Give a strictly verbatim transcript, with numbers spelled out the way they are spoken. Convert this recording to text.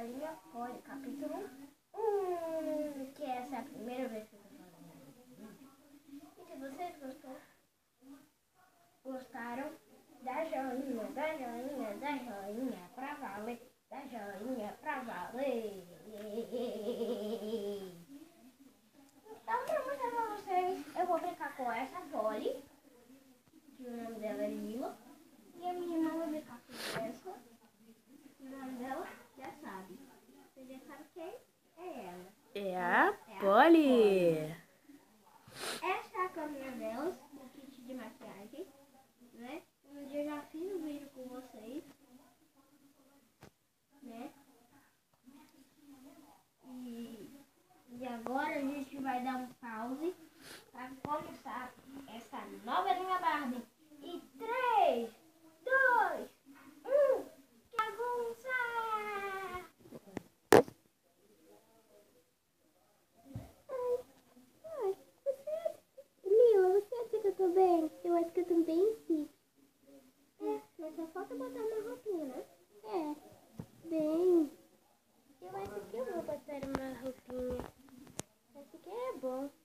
Galinha Poli, capítulo um, que essa é a primeira vez que eu tô falando. E se vocês gostou, gostaram, dá joinha, dá joinha, dá joinha pra valer, dá joinha pra valer. Então, pra mostrar pra vocês, eu vou brincar com essa Polly, que o nome dela é Lila, e a minha irmã vai brincar com essa, e o nome dela já sabe. Vocês já sabem quem é ela. É a é Polly. Essa é a caminha delas, o kit de maquiagem, né? Um dia eu já fiz um vídeo com vocês, né? E, e agora a gente vai dar um pause para começar essa nova linha Barbie. E três, dois, um, bagunça! Ai, você... Lila, você acha que eu tô bem? Eu acho que eu tô bem, sim. É, mas só falta botar uma roupinha, né? É, bem. Eu acho que eu vou botar uma roupinha. Acho que é bom.